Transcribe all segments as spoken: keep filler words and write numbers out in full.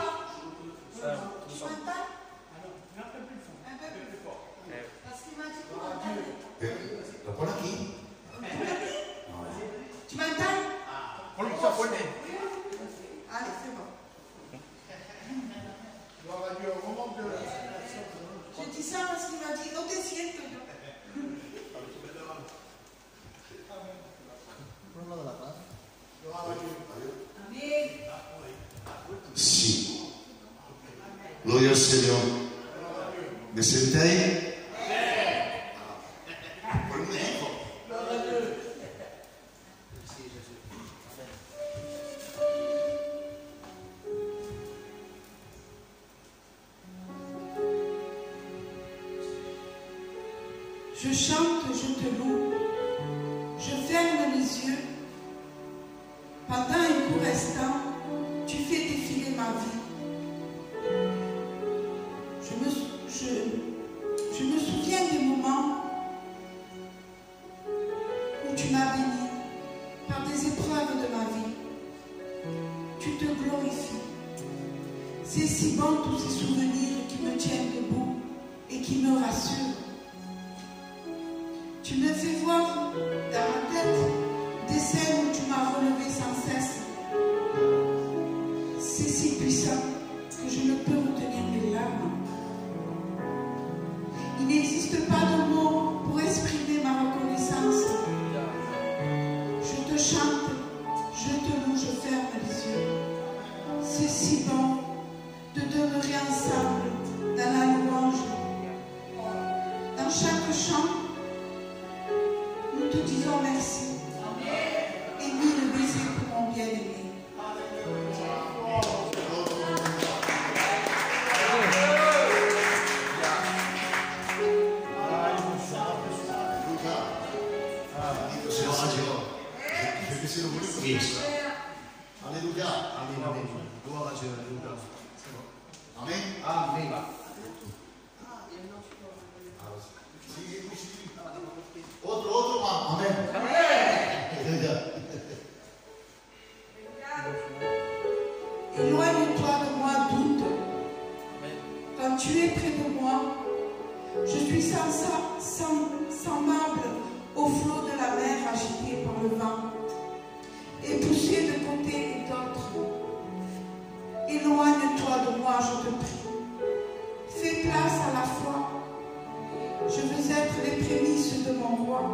Euh, tu m'entends? Un peu plus fort. Un peu plus fort. Parce qu'il m'a dit qu'on m'entendait. La parole qui? Tu m'entends? On le voit bonnet. Allez, c'est bon. Je dis ça parce qu'il m'a dit, no te siento yo. Amén. Sí. Gloria al Señor. ¿Me sentáis? Por un hijo. Je chante, je te loue, je ferme les yeux. Pendant un court instant, tu fais défiler ma vie. Je me, je, je me souviens des moments où tu m'as béni par des épreuves de ma vie. Tu te glorifies. C'est si bon tous ces souvenirs qui me tiennent debout et qui me rassurent. Tu me fais voir dans ma tête des scènes où tu m'as relevé sans cesse. C'est si puissant que je ne peux retenir mes larmes. Il n'existe pas de mots pour exprimer ma reconnaissance. Je te chante, je te loue, je ferme les yeux. C'est si bon de demeurer ensemble dans la louange. Dans chaque chant, nous te disons merci. Et mille baisers pour mon bien-aimé. Je vais baisser le volume pour Christ. Alléluia. Amen. Gloire à Dieu. Alléluia. Amen. Amen. Autre, autre, amen. Amen. Éloigne-toi de moi, doute. Quand tu es près de moi, je suis sem semblable au flot de la mer agité par le vent et poussé de côté et d'autre. Éloigne-toi de moi, je te prie. Fais place à la foi. Je veux être les prémices de mon roi.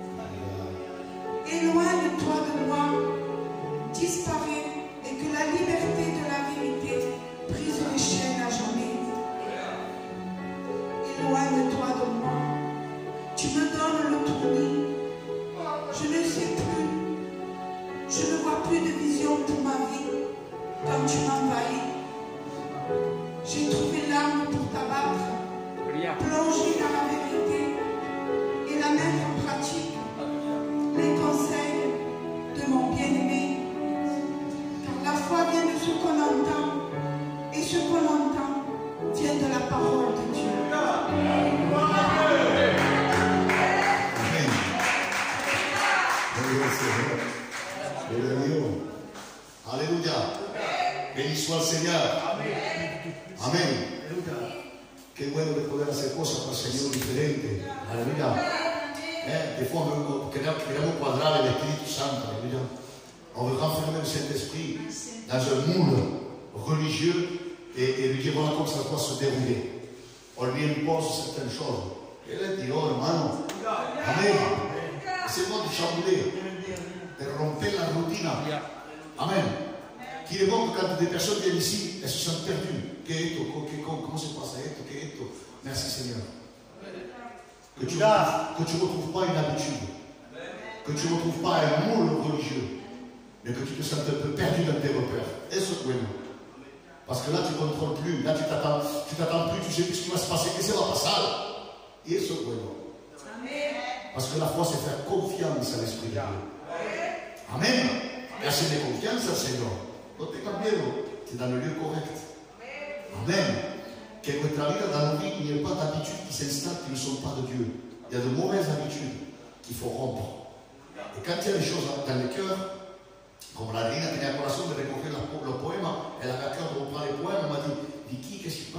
Éloigne-toi de moi, disparais, et que la liberté de la vérité brise les chaînes à jamais. Éloigne-toi de moi. Tu me donnes le tournis. Je ne sais plus. Je ne vois plus de vision pour ma vie. Comme tu m'envahis. J'ai trouvé l'arme pour t'abattre. Plonger dans la vérité et la mettre en pratique. Les conseils de mon bien-aimé. Car la foi vient de ce qu'on entend. Et ce qu'on entend vient de la parole de Dieu. Alléluia. Béni soit le Seigneur. Amén. Qué bueno de poder hacer cosas para el Señor diferente. Aleluya. Eh, des fois, on queremos cuadrar el Espíritu Santo. Aleluya. On veut renfermer le Saint-Esprit dans un moule religieux et, et lui dire voilà comme ça doit se dérouler. On lui impose certaines choses. Et là, il dit oh hermano. Amen. C'est bon de chambouler, de romper la routine. Amen. Qu'il est bon que quand des personnes viennent ici, elles se sentent perdues. Que comment se passe esto, que esto. Merci Seigneur. Que tu ne retrouves pas une habitude. Que tu ne retrouves pas un moule religieux. Mais que tu te sens un peu perdu dans tes repères. Et ce que parce que là tu ne contrôles plus. Là tu t'attends tu t'attends plus, tu sais plus ce qui va se passer. Et c'est la passade. Et ce que parce que la foi c'est faire confiance à l'Esprit de Dieu. Amen. Et assez de confiance au Seigneur. No te cambiero. C'est dans le lieu correct. Amen. Que nuestra vida dans la vie, il n'y a pas d'habitudes qui s'installent qui ne sont pas de Dieu. Il y a de mauvaises habitudes qu'il faut rompre. Et quand il y a des choses dans le cœur, comme la Reina tenía corazón de recoger los poemas, elle avait à cœur de reprendre les poèmes,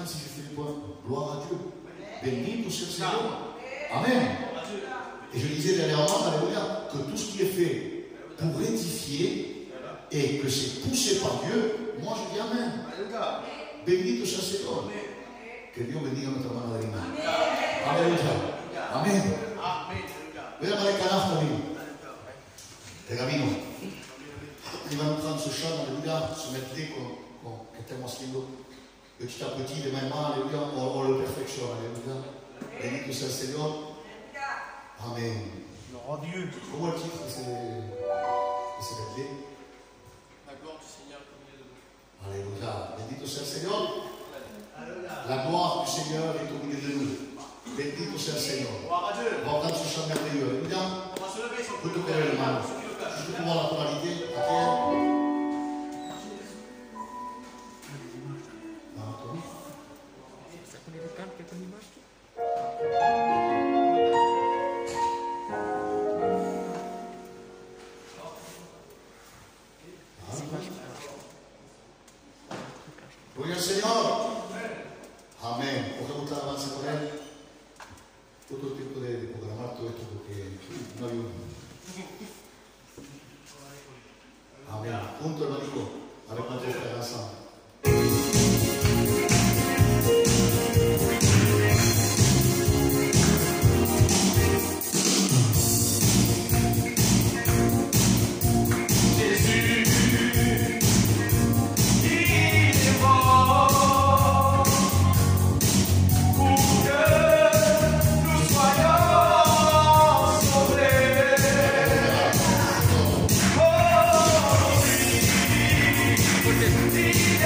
même si je fais des points, gloire à Dieu. Bendito soit le Seigneur. Amen. Et je disais dernièrement, alléluia, que tout ce qui est fait pour rectifier et que c'est poussé par Dieu, moi je dis Amen. Bendito sea el Señor. Que Dios bendiga a nuestra hermana de Lima. Aleluya. Amén. Voy a llamar el canasto, amigo. De camino. Il va nous prendre ce chant, alléluia, ce medley que estamos haciendo petit à petit, de main en main, alléluia, on, on le perfectionne, alléluia. Bendito sea el Señor. Amen. Gloire à Dieu. Comment le titre de ce medley? La gloire du Seigneur comme il est de nous. Alléluia. Bendito sea el Señor. La gloire du Seigneur est au milieu de nous. Bendito sea el Señor. Gloire à Dieu. On va entendre ce chant merveilleux. Alléluia. On va se lever sur Vous le pouvez lever les mains. Je peux voir la tonalité. Ok. Gloria al Señor. Amén. Podemos alabanza con Él. Todo el tiempo de, de programar todo esto porque no hay uno. Amén. Junto, hermanito. A ver cuánto esperanza. Porque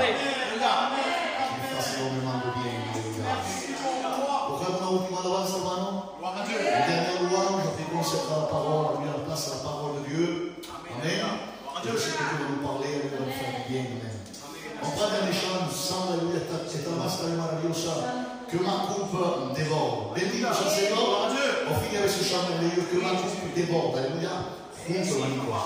Qu'il fasse énormément de bien. Alléluia. Pourquoi on a ultima alabanza, hermano? La dernière louange, on consacre la parole, on met en place la parole de Dieu. Amen. Et je sais que Dieu va nous parler, il va nous faire du bien. Amen. On prend un échange sans alléluia, c'est un masque maravilloso. Que ma coupe déborde. Bendito sia il Signore. On finit avec ce chant merveilleux. Que ma coupe déborde. Alléluia. Junto la lingua.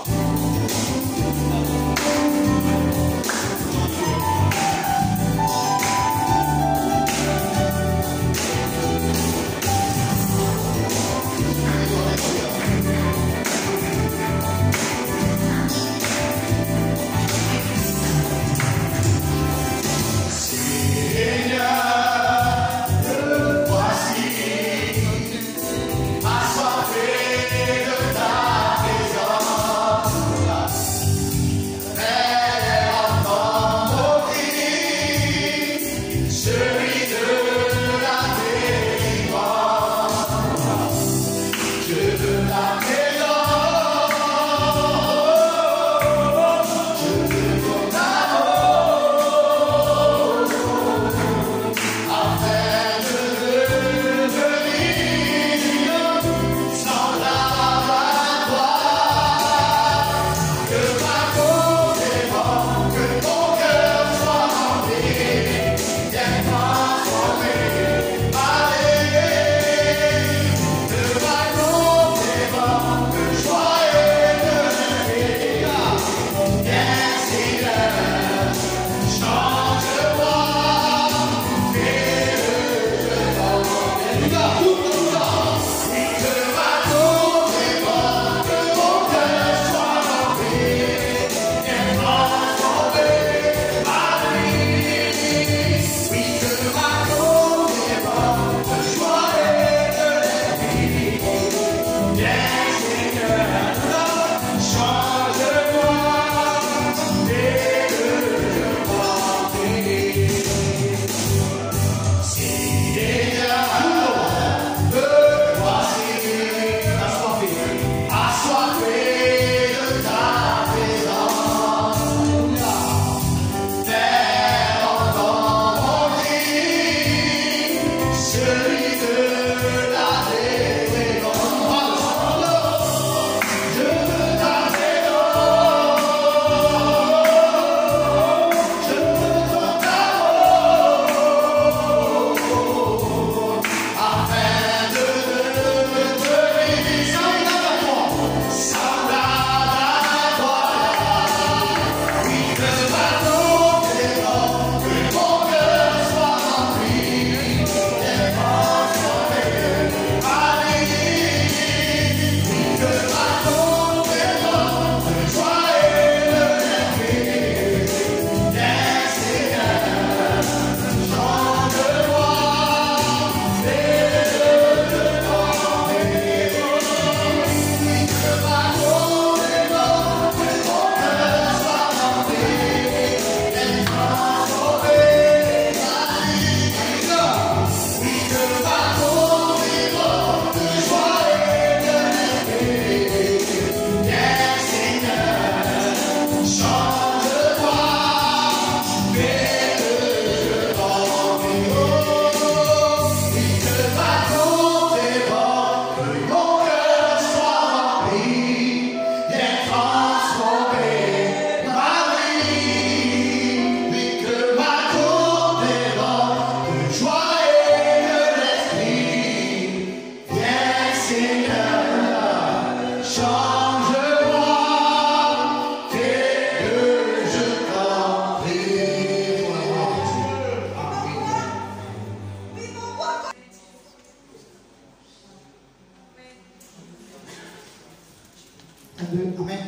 Amen.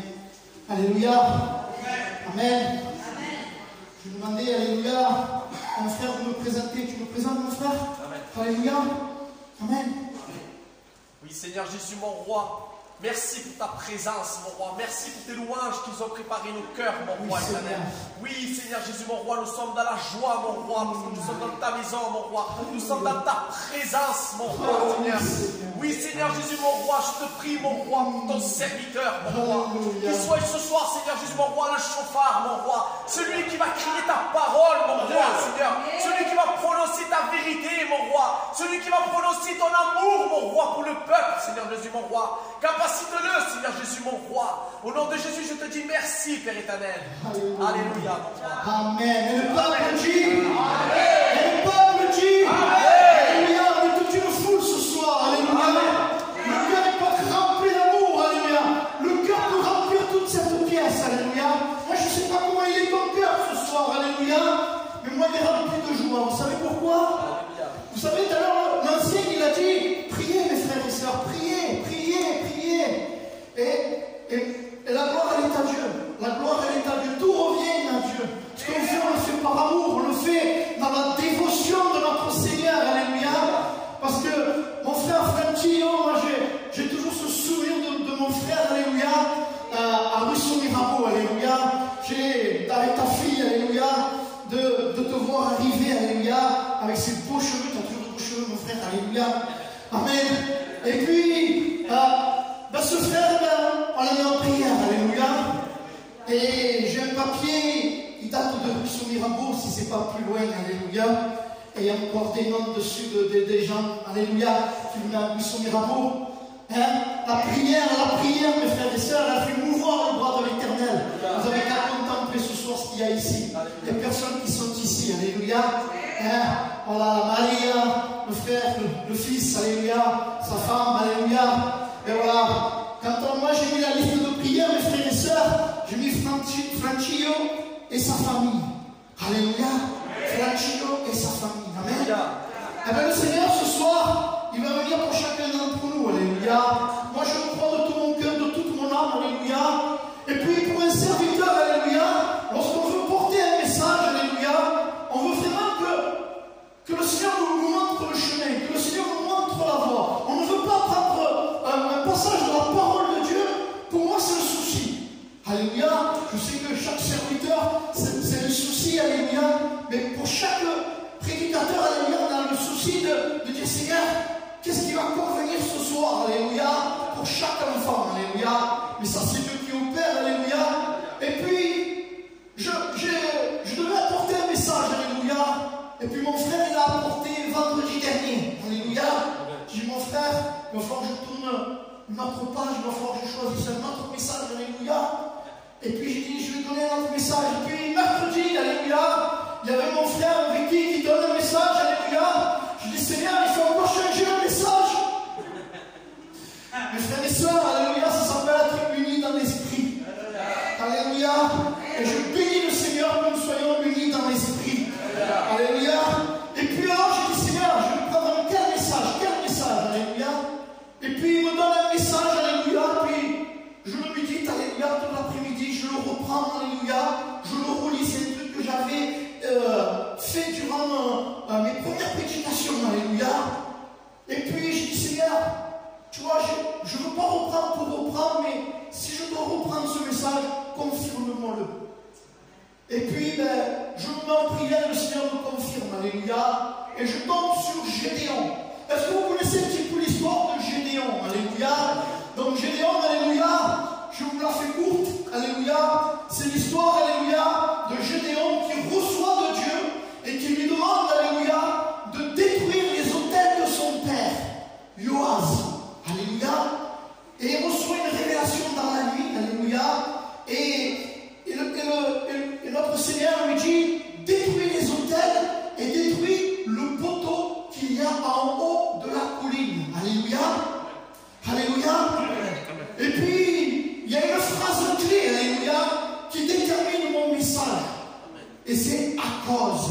Alléluia. Amen. Je vais demander, Alléluia, à mon frère de me présenter. Tu me présentes, mon frère? Amen. Alléluia. Amen. Oui, Seigneur Jésus, mon roi. Merci pour ta présence, mon roi. Merci pour tes louanges qu'ils ont préparé nos cœurs, mon Oui, roi Seigneur. éternel. Oui, Seigneur Jésus, mon roi, nous sommes dans la joie, mon roi, parce que nous sommes dans ta maison, mon roi. Nous sommes dans ta présence, mon roi, Seigneur. Oui, Seigneur Jésus, mon roi, je te prie, mon roi, pour ton serviteur, mon roi. Qu'il soit ce soir, Seigneur Jésus, mon roi, le chauffard, mon roi. Celui qui va crier ta parole, mon roi, Seigneur. Celui qui va prononcer ta vérité, mon roi. Celui qui va prononcer ton amour, mon roi, pour le peuple, Seigneur Jésus, mon roi. Capacite-le, Seigneur Jésus, mon roi. Au nom de Jésus, je te dis merci, Père éternel. Alléluia, mon roi. Amen. Et le peuple dit, Amen. et le peuple dit, Alléluia. On est toute une foule ce soir. Alléluia. Le cœur n'est pas rempli d'amour. Alléluia. Le cœur peut remplir toute cette pièce. Alléluia. Moi, je ne sais pas comment il est ton cœur ce soir. Alléluia. Mais moi, il est rempli de joie. Vous savez pourquoi? Vous savez, tout à l'heure, l'ancien, il a dit, priez mes frères et sœurs, priez, priez, priez. Et, et, et la gloire, elle est à Dieu. La gloire, elle est à Dieu. Tout revient à Dieu. Ce qu'on fait, on le fait par amour. On le fait dans la dévotion de notre Seigneur. Alléluia. Parce que mon frère Franchio, moi, j'ai toujours ce souvenir de, de mon frère, alléluia, euh, à Ruisseau Mirabeau, alléluia. J'ai, avec ta fille, alléluia, de, de te voir arriver, alléluia, avec ses beaux cheveux. Tu as toujours de beaux cheveux, mon frère, alléluia. Amen. Et puis, euh, ben ce frère, ben, on l'a mis en prière, alléluia. Et j'ai un papier, il date de Ruisseau Mirabeau, si c'est pas plus loin, alléluia. Et il y a encore des noms dessus de, de, des gens, alléluia, qui venaient à Ruisseau Mirabeau. Hein? La prière, la prière, mes frères et sœurs, elle a fait mouvoir le bras de l'Éternel. Vous avez qu'à contempler ce soir ce qu'il y a ici. Les personnes qui sont ici, alléluia. Hein? Voilà, Maria, le frère, le, le fils, alléluia, sa femme, alléluia. Et voilà, quand moi j'ai mis la liste de prières, mes frères et sœurs, j'ai mis Franchio et sa famille. Alléluia. Franchio et sa famille. Amen. Eh bien, le Seigneur, ce soir, il va venir pour chacun d'entre nous. Alléluia. Moi, je le crois de tout mon cœur, de toute mon âme. Alléluia. Et puis, pour un serviteur, alléluia, lorsqu'on veut porter un message, alléluia, on veut vraiment que, que le Seigneur nous montre le chemin, que le Seigneur nous montre la voie. On ne veut pas prendre un, un passage de la parole de Dieu. Pour moi, c'est le souci. Alléluia. Je sais que chaque serviteur, c'est le souci, alléluia. Mais pour chaque prédicateur, alléluia, on a le souci de, de dire, Seigneur, qu'est-ce qui va convenir ce soir, alléluia, pour chaque enfant, alléluia. Mais ça, c'est Dieu qui opère, alléluia. Et puis, je, je devais apporter un message, alléluia. Et puis mon frère, il a apporté vendredi dernier, alléluia. J'ai dit, mon frère, il va falloir que je tourne une autre page, il va falloir que je choisisse un autre message, alléluia. Et puis j'ai dit, je vais donner un autre message. Et puis mercredi, alléluia, il y avait mon frère Ricky qui donne un message, alléluia. Je dis, Seigneur, il faut encore changer le message. Mes frères et sœurs, alléluia, ça s'appelle être unis dans l'esprit. Alléluia. Et je bénis le Seigneur que nous soyons unis dans l'esprit. Alléluia. Et puis alors, j'ai dit, Seigneur, je vais prendre un quel message, quel message, alléluia. Et puis il me donne un message, alléluia, puis je le médite, alléluia, toute l'après-midi, je le reprends, alléluia, je le relis, c'est un truc que j'avais euh, fait durant euh, mes premières prédications, alléluia. Et puis je dis, Seigneur, tu vois, je ne veux pas reprendre pour reprendre, mais si je dois reprendre ce message, confirme-moi-le. Et puis, ben, je me mets en prière, le Seigneur me confirme, alléluia, et je tombe sur Gédéon. Est-ce que vous connaissez un petit peu l'histoire de Gédéon? Alléluia. Donc Gédéon, alléluia, je vous la fais courte, alléluia. C'est l'histoire, alléluia, de Gédéon qui reçoit de Dieu et qui lui demande, alléluia, de détruire les autels de son père, Joas. Alléluia. Et il reçoit une révélation dans la nuit, alléluia. Et, et, le, et, le, et notre Seigneur lui dit, détruis les autels et détruis le poteau qu'il y a en haut de la colline. Alléluia. Alléluia. Et puis, il y a une phrase clé, alléluia, qui détermine mon message. Et c'est à cause.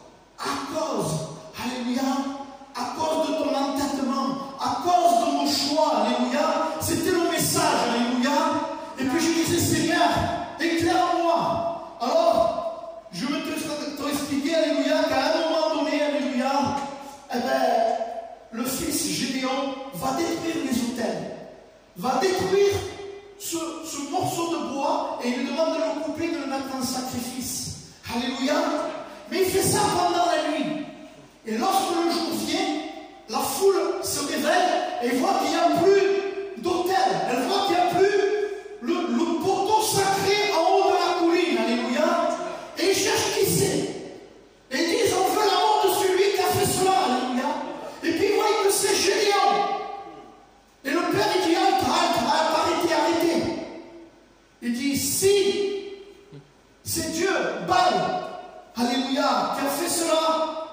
À cause. Alléluia. À cause de ton entêtement. À cause de mon choix. Alléluia. C'était le message. Alléluia. Et puis je disais, Seigneur, éclaire-moi. Alors, je veux te, te expliquer, alléluia, qu'à un moment donné, alléluia, eh ben, le fils Gédéon va détruire les autels, va détruire ce, ce morceau de bois et il lui demande de le couper, de le mettre en sacrifice. Alléluia. Mais il fait ça pendant la nuit. Et lorsque le jour vient, la foule se révèle et elle voit qu'il n'y a plus d'autel. Elle voit qu'il n'y a plus le, le poteau sacré en haut de la colline. Alléluia. Et ils cherchent qui c'est. Et ils disent, on veut la mort de celui qui a fait cela. Alléluia. Et puis ils voient que c'est Gédéon. Et le père, il dit, halte, halte, halte, arrêtez, arrêtez. Il dit, si c'est Dieu, Baal, alléluia, qui a fait cela,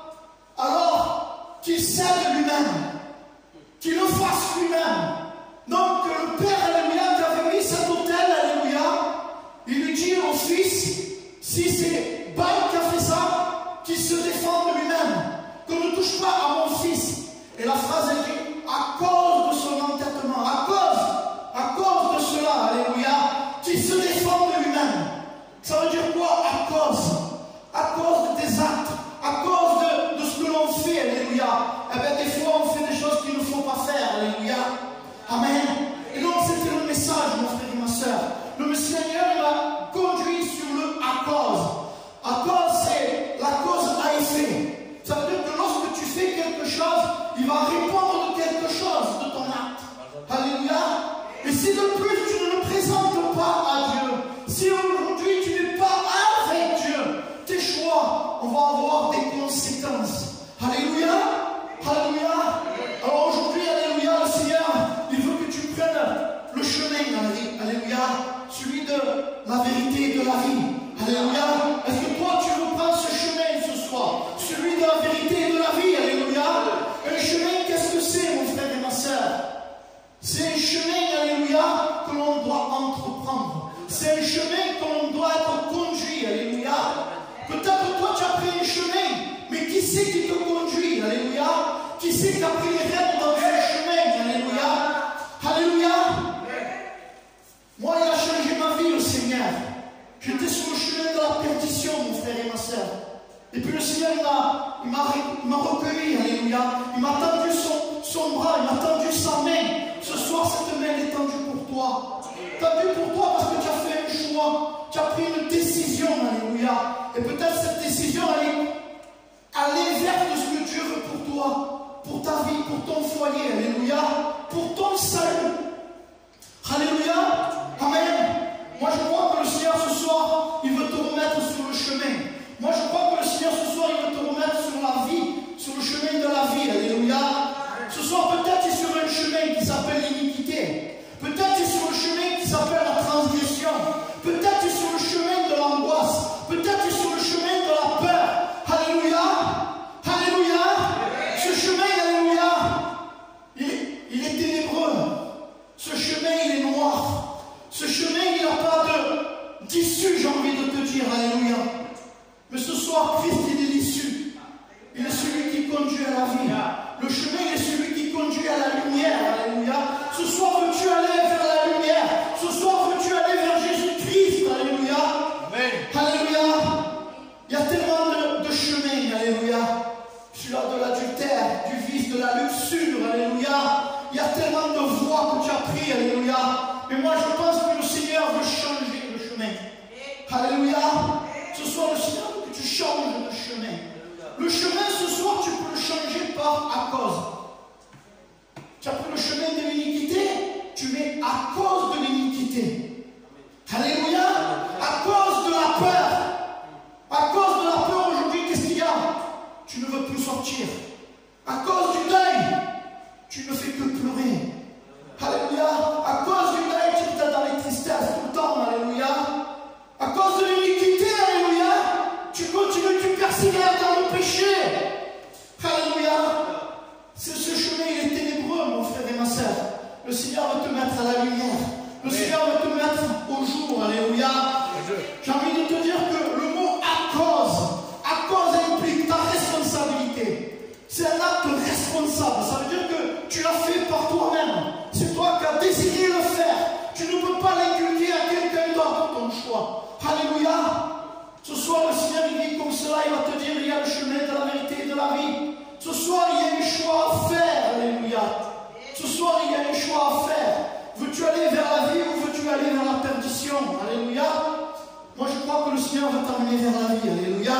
alors qu'il cède lui-même, qu'il le fasse lui-même. Donc le père, alléluia, qui avait mis cet autel, alléluia, il lui dit au fils, si c'est Baal qui a fait ça, qu'il se défende lui-même, qu'on ne touche pas à mon fils. Et la phrase est dit, à cause de son entêtement, à cause, à cause de cela, alléluia, qu'il se défende lui-même. Ça veut dire quoi? À cause, à cause de tes actes, à cause de, de ce que l'on fait, alléluia. Eh bien, des fois, on fait des choses qu'il ne faut pas faire, alléluia. Amen. Et donc, c'était le message, mon frère et ma soeur. Le Seigneur m'a conduit sur le à cause. À cause, c'est la cause à effet. Ça veut dire que lorsque tu fais quelque chose, il va répondre de quelque chose de ton acte. Alléluia. Et si de plus tu ne le présentes pas à Dieu, si aujourd'hui tu n'es pas avec Dieu, tes choix, on va avoir des conséquences. Alléluia. Alléluia. Alors aujourd'hui, alléluia, le Seigneur, il veut que tu prennes le chemin, alléluia, celui de la vérité et de la vie. Alléluia. Est-ce que toi tu veux prendre ce chemin ce soir? Celui de la vérité et de la vie, alléluia. Un chemin, qu'est-ce que c'est, mon frère et ma soeur? C'est un chemin, alléluia, que l'on doit entreprendre. C'est un chemin que l'on doit être conduit, alléluia. Peut-être toi tu as pris un chemin, mais qui c'est qui te conduit, alléluia? Qui c'est qui a pris les rênes dans ce chemin, alléluia? Alléluia. Moi, il a changé ma vie, le Seigneur. J'étais sur le chemin de la perdition, mon frère et ma soeur. Et puis le Seigneur, il m'a recueilli, alléluia. Il m'a tendu son, son bras, il m'a tendu sa main. Ce soir, cette main est tendue pour toi. Tendue pour toi parce que tu as fait un choix. Tu as pris une décision, alléluia. Et peut-être cette décision, elle est à l'inverse de ce que Dieu veut pour toi, pour ta vie, pour ton foyer, alléluia. Pour ton salut. Alléluia. Amen. Moi, je crois que le Seigneur, ce soir, il veut te remettre sur le chemin. Moi, je crois que le Seigneur, ce soir, il veut te remettre sur la vie, sur le chemin de la vie. Alléluia. Ce soir, peut-être tu es sur un chemin qui s'appelle l'iniquité. Peut-être tu es sur le chemin qui s'appelle la transgression. Peut-être tu es sur le chemin de l'angoisse. Peut-être tu es sur le chemin de la peur. Alléluia. Alléluia. Ce chemin, alléluia, il est, il est ténébreux. Ce chemin, il est noir. Ce chemin, il n'a pas de d'issue, j'ai envie de te dire. Alléluia. Mais ce soir, Christ, il est l'issue. Il est celui qui conduit à la vie. Le chemin, il est celui qui conduit à la lumière. Alléluia. Ce soir, veux-tu aller vers la lumière? Ce soir, veux-tu aller vers Jésus-Christ? Alléluia. Amen. Alléluia. Il y a tellement de, de chemins. Alléluia. Celui-là de l'adultère, du vice, de la luxure. Alléluia. Il y a tellement de voies que tu as pris. Alléluia. Mais moi, je pense que le Seigneur veut changer le chemin. Alléluia. Ce soir, le Seigneur veut que tu changes de chemin. Le chemin, ce soir, tu peux le changer par à cause. Tu as pris le chemin de l'iniquité, tu mets à cause de l'iniquité. Alléluia. À cause de la peur. À cause de la peur aujourd'hui, qu'est-ce qu'il y a? Tu ne veux plus sortir. À cause du deuil, tu ne fais que pleurer. Alléluia. À cause du deuil, tu es dans les tristesses tout le temps. Alléluia. À cause de l'iniquité, alléluia, tu continues, tu persévères dans le péché. Alléluia. C'est ce chemin, il est ténébreux, mon frère et ma soeur. Le Seigneur veut te mettre à la lumière. Le Seigneur veut te mettre au jour. Alléluia. J'ai envie de te dire que le mot à cause, à cause implique ta responsabilité. C'est un acte responsable. Ça veut dire que tu l'as fait par toi-même. C'est toi qui as décidé de le faire. Tu ne peux pas l'inculquer à quelqu'un d'autre, ton choix. Alléluia. Ce soir, le Seigneur, il dit comme cela, il va te dire, il y a le chemin de la vérité et de la vie. Ce soir, il y a un choix à faire. Alléluia. Ce soir, il y a un choix à faire. Veux-tu aller vers la vie ou veux-tu aller vers la perdition? Alléluia. Moi, je crois que le Seigneur va t'amener vers la vie. Alléluia.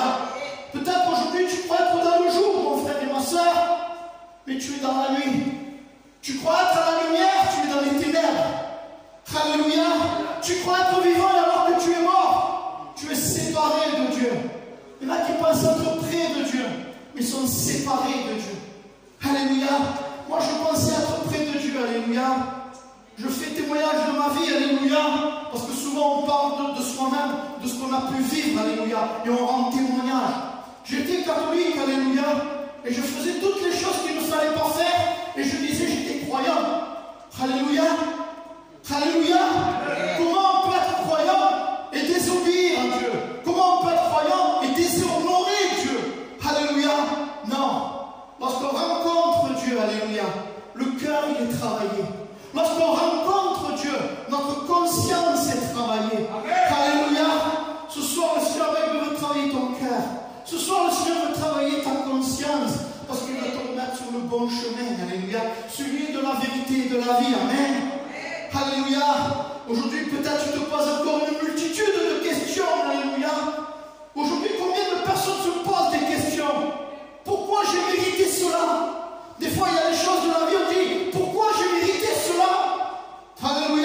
Peut-être aujourd'hui, tu crois être dans le jour, mon frère et ma soeur, mais tu es dans la nuit. Tu crois être à la lumière, tu es dans les ténèbres. Alléluia. Tu crois être vivant alors que tu es mort. Tu es séparé de Dieu. Il y en a qui pensent être près de Dieu, mais sont séparés de Dieu. Alléluia. Moi, je pensais être près de Dieu. Alléluia. Je fais témoignage de ma vie. Alléluia. Parce que souvent, on parle de, de soi-même, de ce qu'on a pu vivre. Alléluia. Et on rend témoignage. J'étais catholique. Alléluia. Et je faisais toutes les choses qu'il ne fallait pas faire. Et je disais, j'étais croyant. Alléluia. Alléluia. Comment on peut être croyant et désobéir à Dieu? Comment on peut être croyant et déshonorer Dieu? Alléluia. Non. Lorsqu'on rencontre Dieu, alléluia, le cœur il est travaillé. Lorsqu'on rencontre Dieu, notre conscience est travaillée. Alléluia. Ce soir, le Seigneur veut travailler ton cœur. Ce soir, le Seigneur veut travailler ta conscience. Parce qu'il va te remettre sur le bon chemin. Alléluia. Celui de la vérité et de la vie. Amen. Alléluia. Aujourd'hui, peut-être tu te poses encore une multitude de questions. Alléluia. Aujourd'hui, combien de personnes se posent des questions? Pourquoi j'ai mérité cela? Des fois, il y a des choses de la vie, on dit, pourquoi j'ai mérité cela? Alléluia.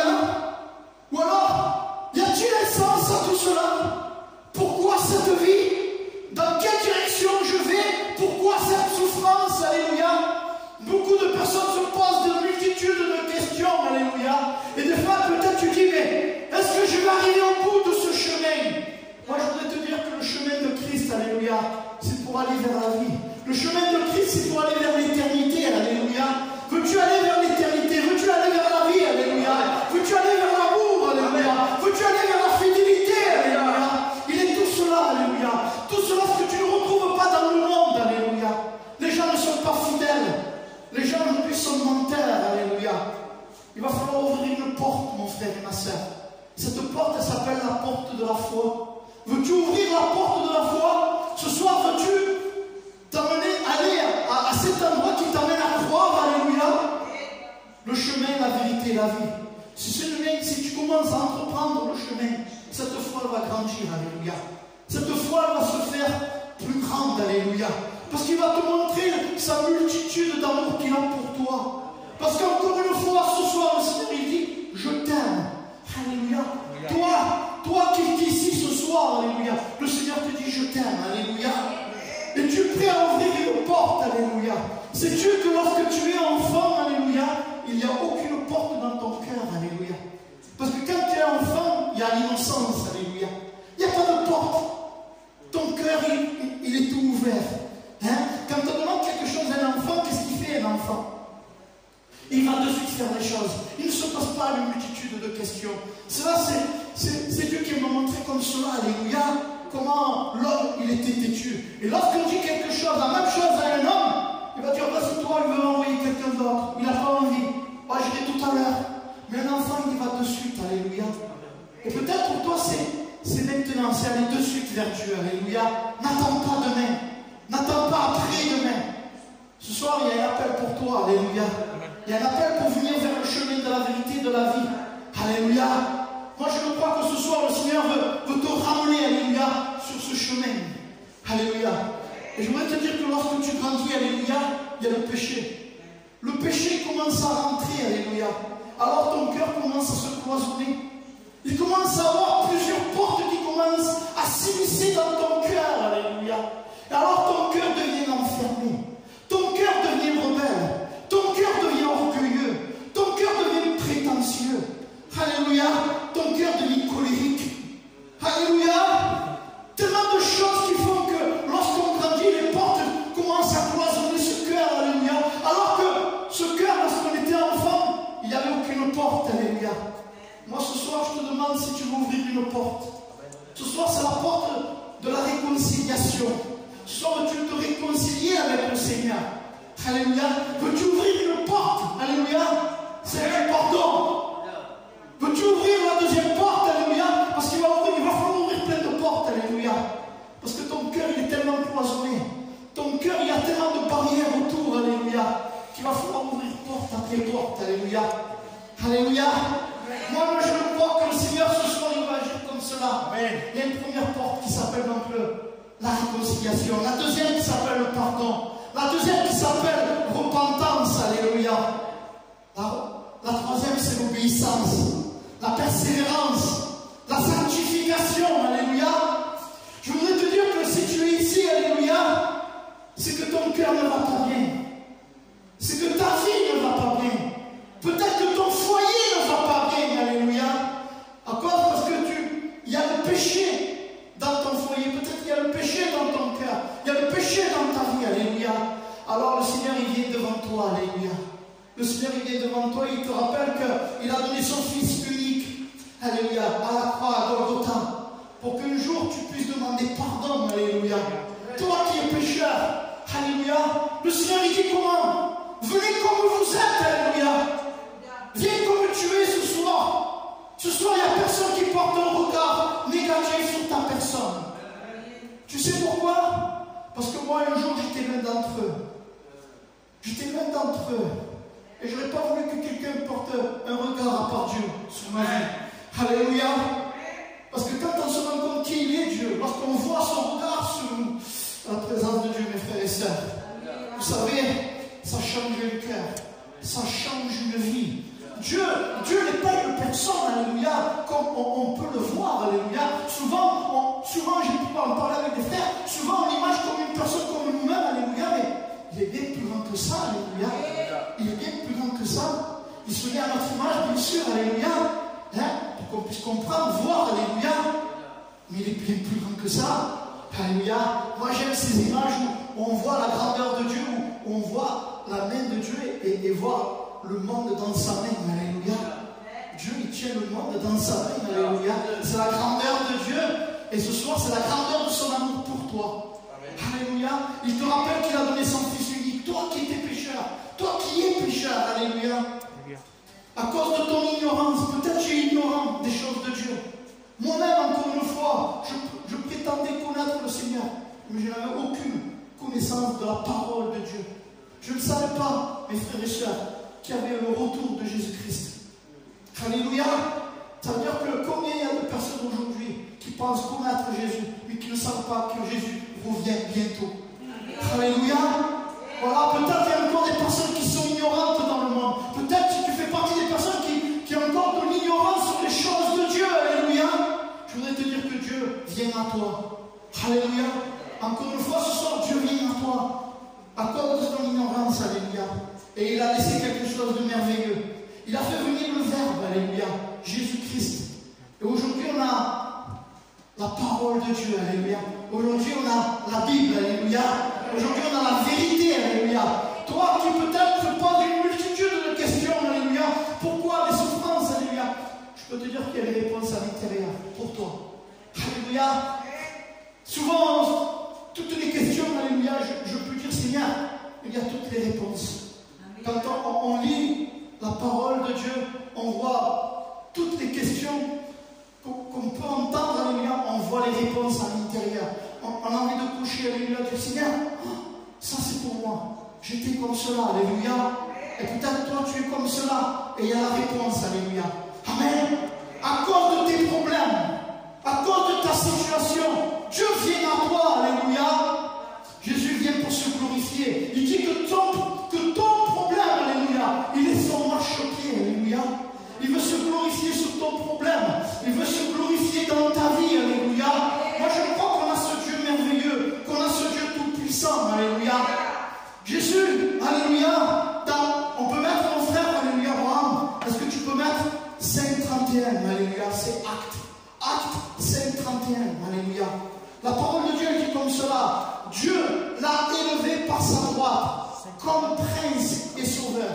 Ou alors, y a-t-il un sens à tout cela? Pourquoi cette vie? Dans quelle direction je vais? Pourquoi cette souffrance? Alléluia. Beaucoup de personnes se posent de multitudes de questions, alléluia. Et des fois, peut-être tu dis, mais est-ce que je vais arriver au bout de ce chemin? Moi, je voudrais te dire que le chemin de Christ, alléluia, c'est pour aller vers la vie. Le chemin de Christ, c'est pour aller vers l'éternité, alléluia. Veux-tu aller vers l'éternité? Veux-tu aller vers la vie, alléluia? Veux-tu aller vers l'amour, alléluia? Veux-tu aller vers la fidélité, alléluia? Il est tout cela, alléluia. Tout cela, ce que tu ne retrouves pas dans le monde, alléluia. Les gens ne sont pas fidèles. Les gens aujourd'hui sont menteurs, alléluia. Il va falloir ouvrir une porte, mon frère et ma soeur. Cette porte, elle s'appelle la porte de la foi. Veux-tu ouvrir la porte de la foi? Ce soir, veux-tu t'amener, aller à, à cet endroit qui t'amène à croire, alléluia? Le chemin, la vérité, la vie. Si, ce chemin, si tu commences à entreprendre le chemin, cette foi elle va grandir, alléluia. Cette foi elle va se faire plus grande, alléluia. Parce qu'il va te montrer sa multitude d'amour qu'il a pour toi. Parce qu'encore une fois, ce soir, le Seigneur il dit, je t'aime. Alléluia. Toi, toi qui es ici ce soir, alléluia, le Seigneur te dit, je t'aime. Alléluia. Et tu es prêt à ouvrir une porte, alléluia. Sais-tu que lorsque tu es enfant, alléluia, il n'y a aucune porte dans ton cœur, alléluia. Parce que quand tu es enfant, il y a l'innocence, alléluia. Il n'y a pas de porte. Ton cœur, il, il est tout ouvert. Hein? Quand on demande quelque chose à un enfant, qu'est-ce qu'il fait un enfant? Il va de suite faire les choses. Il ne se pose pas une multitude de questions. Cela, c'est Dieu qui m'a montré comme cela, alléluia, comment l'homme, il était têtu. Et lorsqu'on dit quelque chose, la même chose à un homme, il va dire, vas-y toi, il veut envoyer quelqu'un d'autre. Il n'a pas envie. Oh, je l'ai tout à l'heure. Mais un enfant, il va de suite, alléluia. Et peut-être pour toi, c'est maintenant, c'est aller de suite vers Dieu, alléluia. N'attends pas demain. N'attends pas après-demain. Ce soir, il y a un appel pour toi. Alléluia. Il y a un appel pour venir vers le chemin de la vérité, de la vie. Alléluia. Moi, je crois que ce soir, le Seigneur veut, veut te ramener, alléluia, sur ce chemin. Alléluia. Et je voudrais te dire que lorsque tu grandis, alléluia, il y a le péché. Le péché commence à rentrer, alléluia. Alors ton cœur commence à se cloisonner. Il commence à avoir plusieurs portes qui commencent à s'immiscer dans ton cœur, alléluia. Et alors ton cœur devient enfermé. Ton cœur devient rebelle. Ton cœur devient orgueilleux. Ton cœur devient prétentieux. Alléluia. Ton cœur devient colérique. Alléluia. Tellement de choses qui font que lorsqu'on grandit, les portes commencent à cloisonner ce cœur. Alléluia. Alors que ce cœur, lorsqu'on était enfant, il n'y avait aucune porte. Alléluia. Moi ce soir, je te demande si tu veux ouvrir une porte. Ce soir, c'est la porte de la réconciliation. Ce soir, veux-tu te réconcilier avec le Seigneur? Alléluia. Veux-tu ouvrir une porte? Alléluia. C'est le pardon. Veux-tu ouvrir la deuxième porte? Alléluia. Parce qu'il va, il va falloir ouvrir plein de portes. Alléluia. Parce que ton cœur, il est tellement cloisonné. Ton cœur, il y a tellement de barrières autour. Alléluia. Qu'il va falloir ouvrir porte après porte. Alléluia. Alléluia. Moi, moi, je crois que le Seigneur, ce soir, il va agir comme cela. Amen. Il y a une première porte qui s'appelle donc le la réconciliation. La deuxième qui s'appelle le pardon. La deuxième qui s'appelle repentance. Alléluia. La, la troisième, c'est l'obéissance, la persévérance, la sanctification. Alléluia. Je voudrais te dire que si tu es ici, alléluia, c'est que ton cœur ne va pas bien. C'est que ta vie ne va pas bien. Peut-être que ton foyer ne va pas bien, alléluia. À cause parce que tu, il y a le péché dans ton foyer. Peut-être qu'il y a le péché dans ton cœur. Il y a le péché dans ta vie, alléluia. Alors le Seigneur, il vient devant toi, alléluia. Le Seigneur, il vient devant toi, il te rappelle qu'il a donné son Fils unique, alléluia, à la croix, à Golgotha, pour qu'un jour tu puisses demander pardon, alléluia. Toi qui es pécheur, alléluia, le Seigneur, il dit comment? Venez comme vous êtes, alléluia. Viens comme tu es ce soir. Ce soir, il n'y a personne qui porte un regard négatif sur ta personne. Tu sais pourquoi? Parce que moi, un jour, j'étais l'un d'entre eux. J'étais l'un d'entre eux. Et je n'aurais pas voulu que quelqu'un porte un regard à part Dieu sur ma vie. Alléluia. Parce que quand on se rend compte qu'il est Dieu, lorsqu'on voit son regard sur nous, la présence de Dieu, mes frères et sœurs, vous savez, ça change le cœur. Ça change une vie. Dieu, Dieu n'est pas une personne, alléluia, comme on, on peut le voir, alléluia. Souvent, on, souvent j'ai pu en parler avec des frères, souvent on l'image comme une personne comme nous-mêmes, alléluia, mais il est bien plus grand que ça, alléluia. Il est bien plus grand que ça. Il se met à notre image, bien sûr, alléluia, hein, pour qu'on puisse comprendre, voir, alléluia. Mais il est bien plus grand que ça, alléluia. Moi j'aime ces images où on voit la grandeur de Dieu, où on voit la main de Dieu et, et voir le monde dans sa main, alléluia. Dieu, il tient le monde dans sa main, alléluia. C'est la grandeur de Dieu. Et ce soir, c'est la grandeur de son amour pour toi. Alléluia. Il te rappelle qu'il a donné son Fils unique. Toi qui étais pécheur, toi qui es pécheur, alléluia. À cause de ton ignorance, peut-être tu es ignorant des choses de Dieu. Moi-même, encore une fois, je, je prétendais connaître le Seigneur, mais je n'avais aucune connaissance de la parole de Dieu. Je ne savais pas, mes frères et sœurs, qu'il y avait le retour de Jésus-Christ. Alléluia. Ça veut dire que combien il y a de personnes aujourd'hui qui pensent connaître Jésus, mais qui ne savent pas que Jésus revient bientôt. Alléluia. Voilà, peut-être qu'il y a encore des personnes qui sont ignorantes dans le monde. Peut-être que tu fais partie des personnes qui, qui ont encore de l'ignorance sur les choses de Dieu. Alléluia. Je voudrais te dire que Dieu vient à toi. Alléluia. Encore une fois, ce soir, Dieu vient à toi. À cause de ton ignorance, alléluia. Et il a laissé quelque chose de merveilleux. Il a fait venir le Verbe, alléluia, Jésus-Christ. Et aujourd'hui, on a la parole de Dieu, alléluia. Aujourd'hui, on a la Bible, alléluia. Aujourd'hui, on a la vérité, alléluia. Toi qui peut-être te poses une multitude de questions, alléluia. Pourquoi les souffrances, alléluia? Je peux te dire qu'il y a des réponses à l'intérieur pour toi. Alléluia. Souvent, toutes les questions, alléluia, je, je peux dire, Seigneur, il y a toutes les réponses. Quand on, on lit la parole de Dieu, on voit toutes les questions qu'on qu'on peut entendre, alléluia, on voit les réponses à l'intérieur. On, on a envie de coucher, alléluia, du Seigneur, oh, ça c'est pour moi. J'étais comme cela, alléluia. Et peut-être toi tu es comme cela, et il y a la réponse, alléluia. Amen. À cause de tes problèmes, à cause de ta situation, Dieu vient à toi, alléluia. Jésus vient pour se glorifier. Il dit que ton, que ton problème, alléluia, il est son marchepied, alléluia. Il veut se glorifier sur ton problème. Il veut se glorifier dans ta vie, alléluia. Moi je crois qu'on a ce Dieu merveilleux, qu'on a ce Dieu tout-puissant, alléluia. Jésus, alléluia, dans, on peut mettre mon frère, alléluia, Abraham. Est-ce que tu peux mettre cinq trente et un, alléluia, c'est acte. Acte cinq trente et un, alléluia. La parole de Dieu dit comme cela. Dieu l'a élevé par sa droite comme prince et sauveur.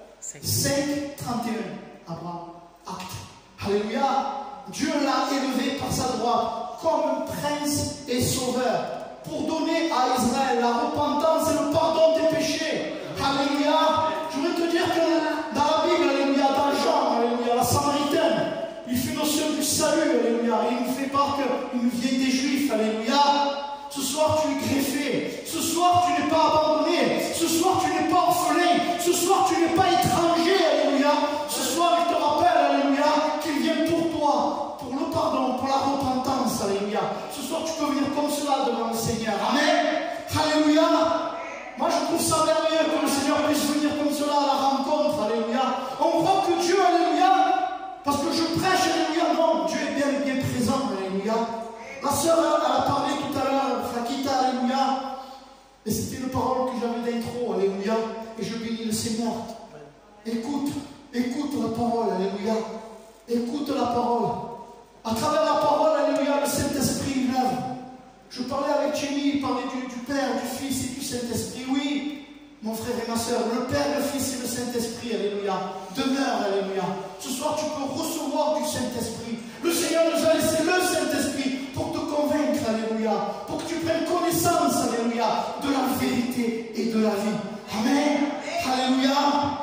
cinq trente et un, Abraham, acte. Alléluia. Dieu l'a élevé par sa droite comme prince et sauveur pour donner à Israël la repentance et le pardon des péchés. Alléluia. Je voudrais te dire que dans la Bible, alléluia, dans Jean, alléluia, la Samaritaine, il fait notion du salut, alléluia. Il nous fait part qu'il nous vient des Juifs, alléluia. Ce soir, tu es greffé. Ce soir, tu n'es pas abandonné. Ce soir, tu n'es pas orphelin. Ce soir, tu n'es pas étranger, alléluia. Ce soir, il te rappelle, alléluia, qu'il vient pour toi, pour le pardon, pour la repentance, alléluia. Ce soir, tu peux venir comme cela devant le Seigneur. Amen. Alléluia. Moi, je trouve ça merveilleux que le Seigneur puisse venir comme cela à la rencontre, alléluia. On croit que Dieu, alléluia, parce que je prêche, alléluia, non, Dieu est bien, bien présent, alléluia. Ma soeur, elle a parlé tout à l'heure, Fakita, alléluia, et c'était une parole que j'avais d'intro, alléluia, et je bénis le Seigneur. Écoute, écoute la parole, alléluia, écoute la parole. À travers la parole, alléluia, le Saint-Esprit œuvre. Je parlais avec Jenny, il parlait du, du Père, du Fils et du Saint-Esprit. Oui, mon frère et ma soeur, le Père, le Fils et le Saint-Esprit, alléluia, demeure, alléluia. Ce soir, tu peux recevoir du Saint-Esprit. Le Seigneur nous a laissé le Saint-Esprit pour te convaincre, alléluia, pour que tu prennes connaissance, alléluia, de la vérité et de la vie. Amen. Alléluia.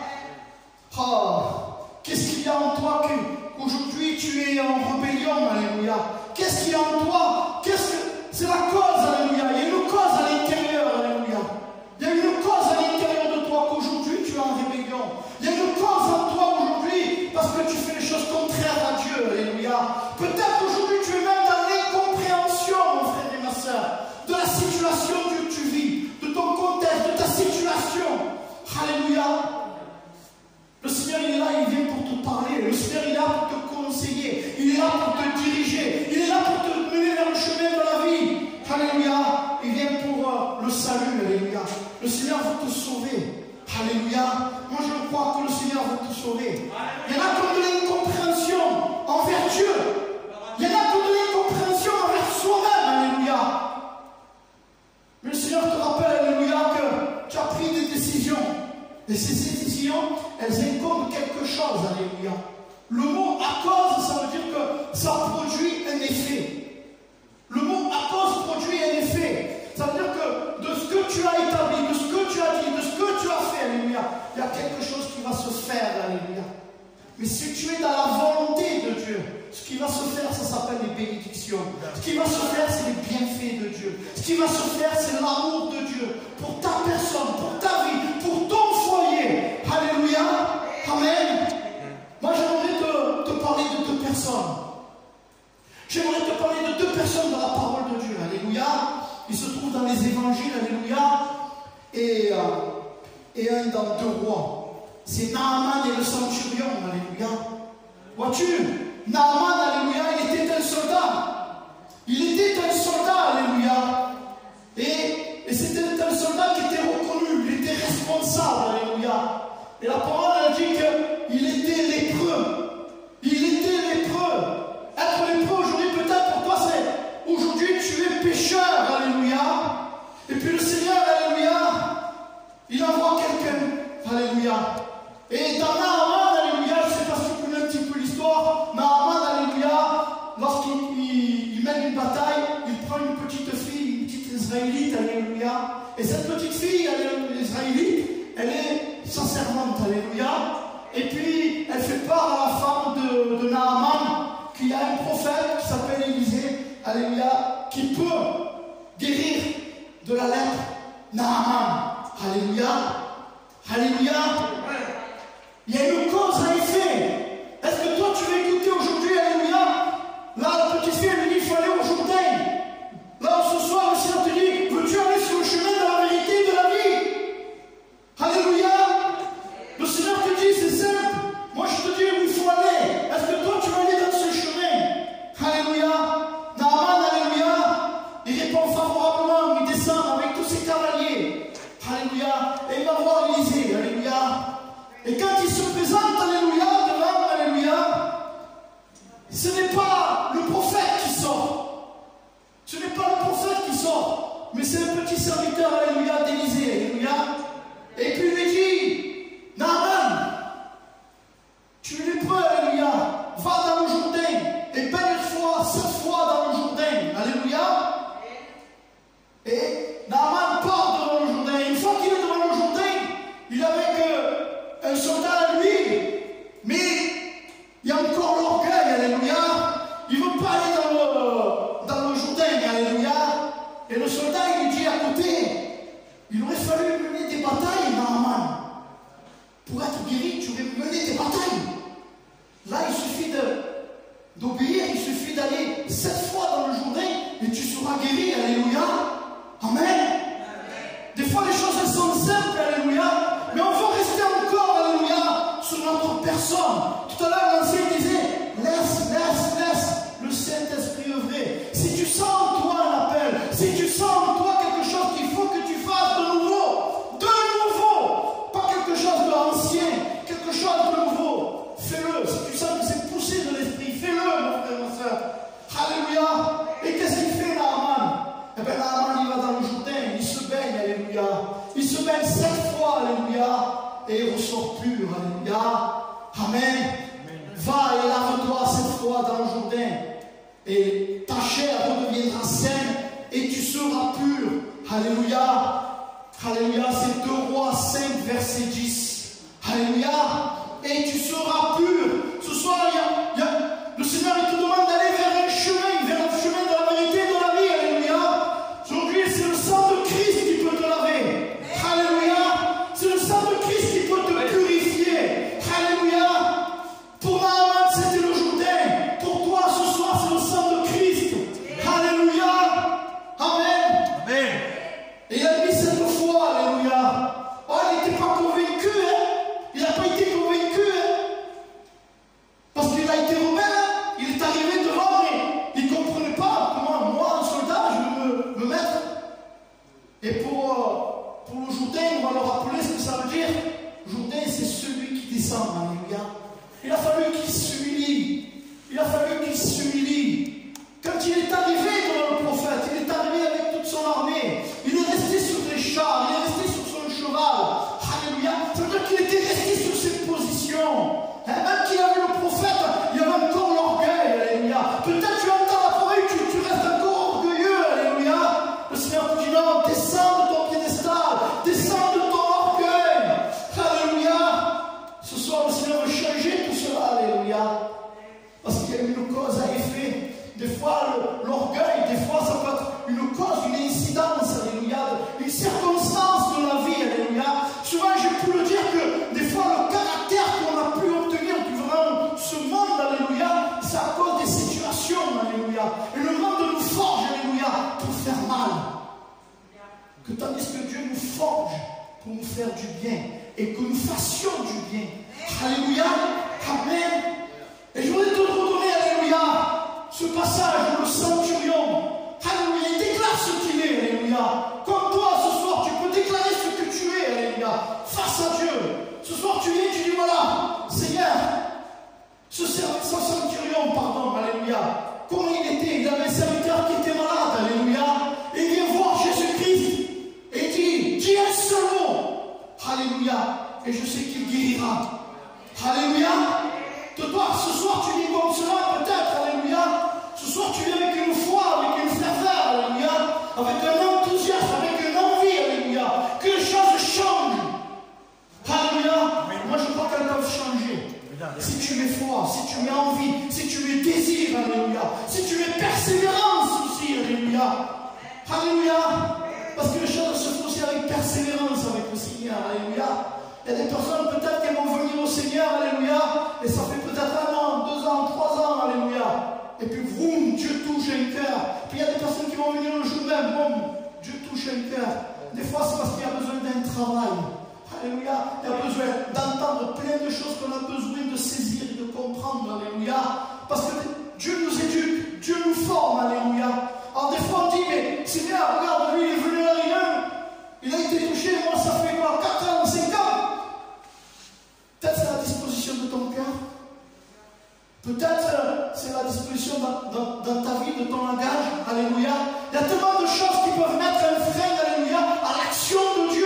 Oh, qu'est-ce qu'il y a en toi qu'aujourd'hui tu es en rébellion, alléluia. Qu'est-ce qu'il y a en toi? Qu'est-ce que c'est la cause, alléluia. Il y a une cause à l'intérieur, alléluia. Il y a une cause à l'intérieur de toi qu'aujourd'hui tu es en rébellion. Il y a une cause en toi aujourd'hui parce que tu fais les choses contraires à Dieu, alléluia. Peut-être qu'aujourd'hui tu es même dans l'incompréhension, mon frère et ma soeur, de la situation que tu vis, de ton contexte, de ta situation. Alléluia. Le Seigneur, il est là, il vient pour te parler. Le Seigneur, il est là pour te conseiller. Il est là pour te diriger. Il est là pour te mener vers le chemin de la vie. Alléluia. Il vient pour euh, le salut. Alléluia. Le Seigneur veut te sauver. Alléluia. Moi, je crois que le Seigneur veut te sauver. Il y en a comme de l'incompréhension envers Dieu. Il y en a comme de l'incompréhension envers soi-même. Alléluia. Mais le Seigneur te rappelle, alléluia, que tu as pris des décisions. Et ces décisions, elles incombent quelque chose, alléluia. Le mot à cause, ça veut dire que ça produit un effet. Le mot à cause produit un effet. Ça veut dire que de ce que tu as établi, de ce que tu as dit, de ce que tu as fait, alléluia, il y a quelque chose qui va se faire, alléluia. Mais si tu es dans la volonté de Dieu, ce qui va se faire, ça s'appelle les bénédictions. Ce qui va se faire, c'est les bienfaits de Dieu. Ce qui va se faire, c'est l'amour de Dieu pour ta personne, pour ta vie, pour ton foyer. Alléluia. Amen. Moi, j'aimerais te, te parler de deux personnes. J'aimerais te parler de deux personnes dans la parole de Dieu. Alléluia. Ils se trouvent dans les évangiles. Alléluia. Et, euh, et un dans deux rois. C'est Naaman et le centurion. Alléluia. Vois-tu, Naaman, alléluia, il était un soldat. Il était un soldat, alléluia. Et, et c'était un soldat qui était reconnu, il était responsable, alléluia. Et la parole a dit qu'il était lépreux. Il était lépreux. Être lépreux aujourd'hui, peut-être pour toi, c'est aujourd'hui tu es pécheur, alléluia. Et puis le Seigneur, alléluia, il envoie quelqu'un, alléluia. Et dans Naaman, alléluia, je ne sais pas si tu connais un petit peu l'histoire, Naaman, alléluia, lorsqu'il il, il mène une bataille, il prend une petite fille, une petite israélite, alléluia. Et cette petite fille, elle est israélite, elle est sa servante, alléluia. Et puis, elle fait part à la femme de, de Naaman, qu'il y a un prophète qui s'appelle Élisée, alléluia, qui peut guérir de la lèpre Naaman. Alléluia. Alléluia. Il y a une cause à effet. Est-ce que toi tu veux écouter aujourd'hui, alléluia? Là, la petite fille, elle lui dit, il faut aller au Jourdain. Là, ce soir, le Seigneur te dit, veux-tu aller sur le chemin de la vérité et de la vie? Alléluia. Le Seigneur te dit, c'est simple. Moi, je te dis où il faut aller. Est-ce que toi, tu veux aller dans ce chemin? Alléluia. Naaman, alléluia. Il répond favorablement, il descend avec tous ses cavaliers. Alléluia. Et il va voir Élisée. Alléluia. Et quand il se présente, alléluia, devant, alléluia, ce n'est pas le prophète qui sort. Ce n'est pas le prophète qui sort, mais c'est un petit serviteur, alléluia, d'Élisée, alléluia. Et puis il lui dit, Naaman, tu es lépreux, alléluia, va dans le Jourdain, et belle fois, sept fois dans le Jourdain, alléluia. Et Naaman part devant le Jourdain. Une fois qu'il est devant le Jourdain, il est avec euh, un soldat à lui, mais il y a encore l'orgueil, alléluia. Il ne veut pas aller dans le, dans le Jourdain, alléluia. Et le soldat, il lui dit à côté, il aurait fallu mener des batailles, Naaman. Pour être guéri, tu aurais mené des batailles. Là, il suffit d'obéir, il suffit d'aller sept fois dans le Jourdain et tu seras guéri, alléluia. Amen. Des fois, les choses elles sont simples, alléluia, mais on veut rester encore, alléluia, sur notre se baigne sept fois, alléluia, et il ressort pur, alléluia. Amen. Va et lave-toi cette fois dans le Jourdain, et ta chair redeviendra saine, et tu seras pur. Alléluia. Alléluia, c'est deux Rois cinq, verset dix. Alléluia. Et tu seras pur. Ce soir, il y a, il y a, le Seigneur il te demande d'aller vers un chemin, vers le chemin de la vérité et de la vie. Alléluia. Aujourd'hui, c'est le sang de Christ qui peut te laver. Alléluia. C'est le sang de Christ qui peut te purifier. Alléluia. Pour Naaman, c'était le Jourdain. Pour toi, ce soir, c'est le sang de Christ. Alléluia. Amen. Amen. Et il a dit cette fois, alléluia. Oh, il n'était pas convaincu, hein. Il n'a pas été convaincu, hein. Parce qu'il a été rebelle, hein. Il est arrivé devant, mais il ne comprenait pas comment moi, un soldat, je veux me, me mettre. Et pour, euh, pour le Jourdain, on va le rappeler ce que ça veut dire. Jourdain, c'est celui qui descend, alléluia. Il a fallu qu'il s'humilie. Il a fallu qu'il s'humilie. Quand il est arrivé devant le prophète, il est arrivé avec toute son armée. Il est resté sur les chars, il est resté sur son cheval. Alléluia. Ça veut dire qu'il était resté sur ses positions. Hein, même qu'il avait le prophète, il y avait encore l'orgueil. Alléluia. Peut-être tu entends la parole, tu, tu restes encore orgueilleux. Alléluia. Le Seigneur te dit non, descends de ton piédestal, descends de ton orgueil. Alléluia. Ce soir, le Seigneur veut changer tout cela. Alléluia. Parce qu'il y a une cause à effet. Des fois, l'orgueil, des fois, ça peut être une cause, une incidence, alléluia, une circonstance de la vie, alléluia. Souvent, j'ai pu le dire que des fois, le caractère qu'on a pu obtenir durant ce monde, alléluia, c'est à cause des situations, alléluia. Et le monde nous forge, alléluia, pour faire mal. Que tandis que Dieu nous forge pour nous faire du bien et que nous fassions du bien. Alléluia. Amen. Et je voudrais te redonner, alléluia, ce passage où le centurion, alléluia, il déclare ce qu'il est, alléluia. Comme toi, ce soir, tu peux déclarer ce que tu es, alléluia, face à Dieu. Ce soir, tu viens, tu dis, voilà, Seigneur, ce, ce centurion, pardon, alléluia, comment il était? Il avait un serviteur qui était malade, alléluia. Et il vient voir Jésus-Christ et il dit, dis un seul mot, alléluia, et je sais qu'il guérira. Alléluia. De toi, ce soir, tu dis comme cela, peut-être, alléluia. Ce soir, tu viens avec une foi, avec une ferveur, alléluia. Avec un enthousiasme, avec une envie, alléluia. Que les choses changent. Alléluia. Moi, je crois qu'elles peuvent changer. Si tu mets foi, si tu mets envie, si tu mets désir, alléluia. Si tu mets persévérance aussi, alléluia. Alléluia. Parce que les choses se font aussi avec persévérance avec le Seigneur, alléluia. Il y a des personnes peut-être qui vont venir au Seigneur, alléluia, et ça fait peut-être un an, deux ans, trois ans, alléluia. Et puis, vroom, Dieu touche un cœur. Puis il y a des personnes qui vont venir le jour même, boum, Dieu touche un cœur. Des fois, c'est parce qu'il y a besoin d'un travail. Alléluia. Il y a besoin d'entendre plein de choses qu'on a besoin de saisir et de comprendre, alléluia. Parce que Dieu nous éduque, Dieu nous forme, alléluia. Alors des fois, on dit, mais Seigneur, regarde, lui, il est venu à rien. Il a été touché, moi, ça fait quoi, quatre ans, cinq ans. Peut-être c'est la disposition de ton cœur. Peut-être c'est la disposition dans, dans, dans ta vie, de ton langage. Alléluia. Il y a tellement de choses qui peuvent mettre un frein, alléluia, à l'action de Dieu.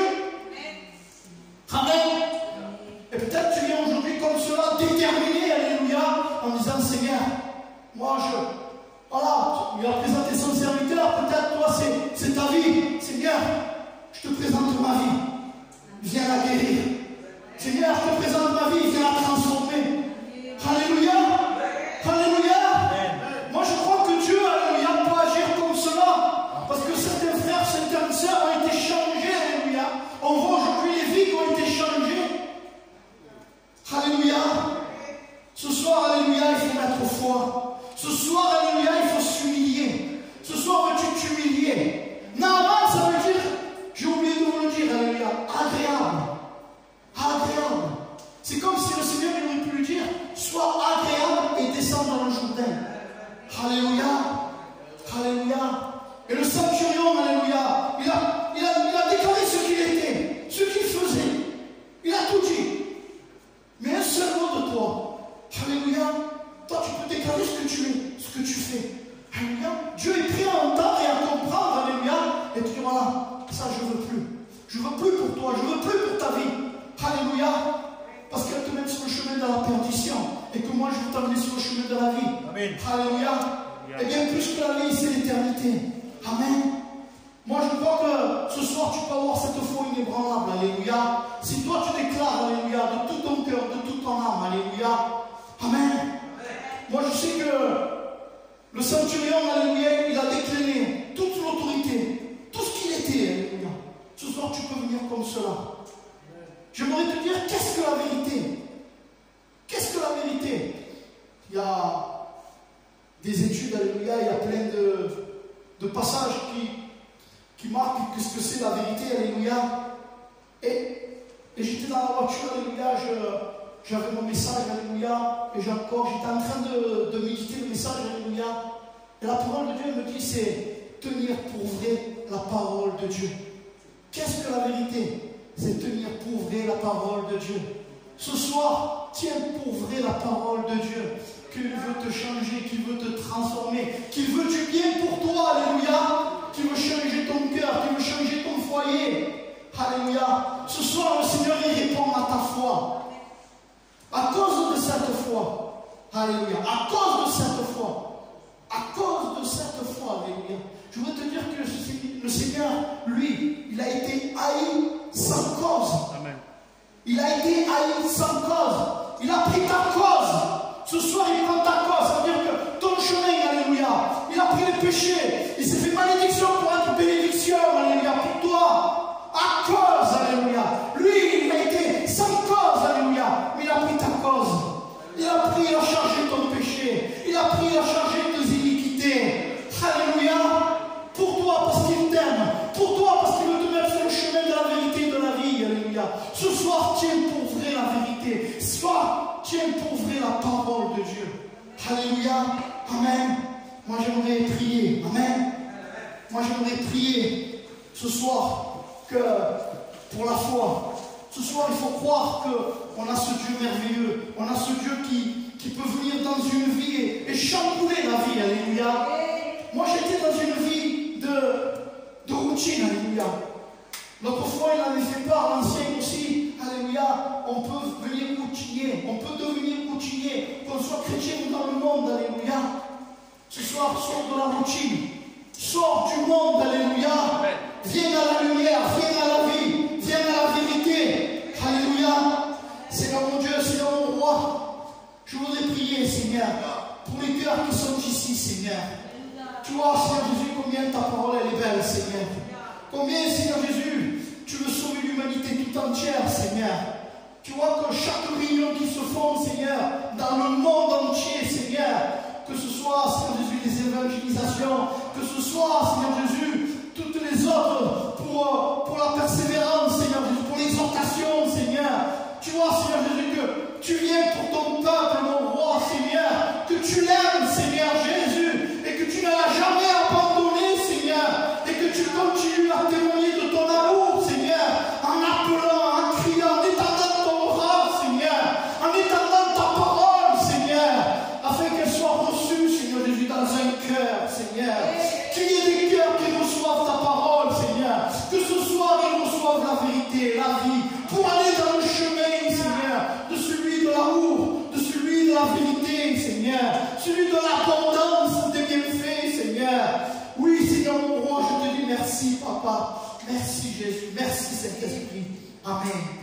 Amen. Et peut-être tu viens aujourd'hui comme cela, déterminé, alléluia, en disant, Seigneur, moi je... Voilà, il a présenté son serviteur, peut-être toi c'est ta vie. Seigneur, je te présente ma vie. Viens la guérir. Seigneur, je te présente ma vie, viens la transformer. Alléluia. Alléluia. Moi je crois que Dieu, alléluia, peut agir comme cela. Parce que certains frères, certaines sœurs ont été changés, alléluia. On voit aujourd'hui les vies qui ont été changées. Alléluia. Ce soir, alléluia, il faut mettre foi. Ce soir, alléluia, il faut s'humilier. Ce soir, veux-tu t'humilier? Naaman, ça veut dire, j'ai oublié de vous le dire, alléluia, agréable. Agréable. C'est comme si le Seigneur veut t'amener sur le chemin de la vie. Amen. Alléluia. Et bien plus que la vie, c'est l'éternité. Amen. Moi, je crois que ce soir, tu peux avoir cette foi inébranlable. Alléluia. Si toi, tu déclares, Alléluia, de tout ton cœur, de toute ton âme. Alléluia. Amen. Moi, je sais que le centurion, Alléluia, il a déclaré toute l'autorité, tout ce qu'il était. Alléluia. Ce soir, tu peux venir comme cela. J'aimerais te dire, qu'est-ce que la vérité? Qu'est-ce que la vérité? Il y a des études, Alléluia, il y a plein de, de passages qui, qui marquent ce que c'est la vérité, Alléluia. Et, et j'étais dans la voiture, Alléluia, j'avais mon message, Alléluia, et encore, j'étais en train de, de méditer le message, Alléluia. Et la parole de Dieu me dit, c'est tenir pour vrai la parole de Dieu. Qu'est-ce que la vérité? C'est tenir pour vrai la parole de Dieu. Ce soir, tiens pour vrai la parole de Dieu. Qu'il veut te changer, qu'il veut te transformer, qu'il veut du bien pour toi, Alléluia. Qu'il veut changer ton cœur, qu'il veut changer ton foyer. Alléluia. Ce soir, le Seigneur, il répond à ta foi. À cause de cette foi. Alléluia. À cause de cette foi. À cause de cette foi, Alléluia. Je veux te dire que le Seigneur, lui, il a été haï sans cause. Amen. Il a été haï sans cause. Il a pris ta cause. Ce soir, il prend ta cause. Ça veut dire que ton chemin, Alléluia, il a pris les péchés. Il s'est fait malédiction pour être bénédiction, Alléluia, pour toi. À cause, Alléluia. Lui, il a été sans cause, Alléluia. Mais il a pris ta cause. Il a pris, il a chargé ton péché. Il a pris, il a chargé tes iniquités. Alléluia. Pour toi, parce qu'il t'aime. Pour toi, parce qu'il veut te mettre sur le chemin de la vérité et de la vie. Alléluia. Ce soir, tiens pour vrai la vérité. Ce soir, tiens pour vrai la parole de Dieu. Alléluia. Amen. Moi, j'aimerais prier. Amen. Moi, j'aimerais prier ce soir que pour la foi. Ce soir, il faut croire qu'on a ce Dieu merveilleux. On a ce Dieu qui, qui peut venir dans une vie et, et chambouler la vie. Alléluia. Moi, j'étais dans une vie de, de routine. Alléluia. Notre foi, il avait fait part, l'ancien aussi. Alléluia. On peut venir routinier. On peut devenir routinier. Qu'on soit chrétien ou dans le monde. Alléluia. Ce soir, sors de la routine. Sors du monde. Alléluia. Viens à la lumière. Viens à la vie. Viens à la vérité. Alléluia. Seigneur mon Dieu, Seigneur mon roi. Je voudrais prier, Seigneur, pour les cœurs qui sont ici, Seigneur. Tu vois, Seigneur Jésus, combien ta parole elle est belle, Seigneur. Combien, Seigneur Jésus, tu veux sauver l'humanité tout entière, Seigneur. Tu vois que chaque réunion qui se font, Seigneur, dans le monde entier, Seigneur, que ce soit, Seigneur Jésus, les évangélisations, que ce soit, Seigneur Jésus, toutes les autres pour, pour la persévérance, Seigneur Jésus, pour l'exhortation, Seigneur. Tu vois, Seigneur Jésus, que tu viens pour ton peuple, mon roi, Seigneur, que tu l'aimes, Seigneur Jésus, et que tu ne l'as jamais abandonné, Seigneur, et que tu continues à témoigner de ton amour, Seigneur, en appelant, en criant, en étendant ton bras, Seigneur, en étendant ta parole, Seigneur, afin qu'elle soit reçue, Seigneur Jésus, dans un cœur, Seigneur. Qu'il y ait des cœurs qui reçoivent ta parole, Seigneur, que ce soir ils reçoivent la vérité, la vie, pour aller dans le chemin, Seigneur, de celui de l'amour, de celui de la vérité, Seigneur, celui de l'abondance des bienfaits, Seigneur. Oui, Seigneur mon roi, je te dis merci, Papa. Merci, Jésus. Merci, Saint-Esprit. Amen.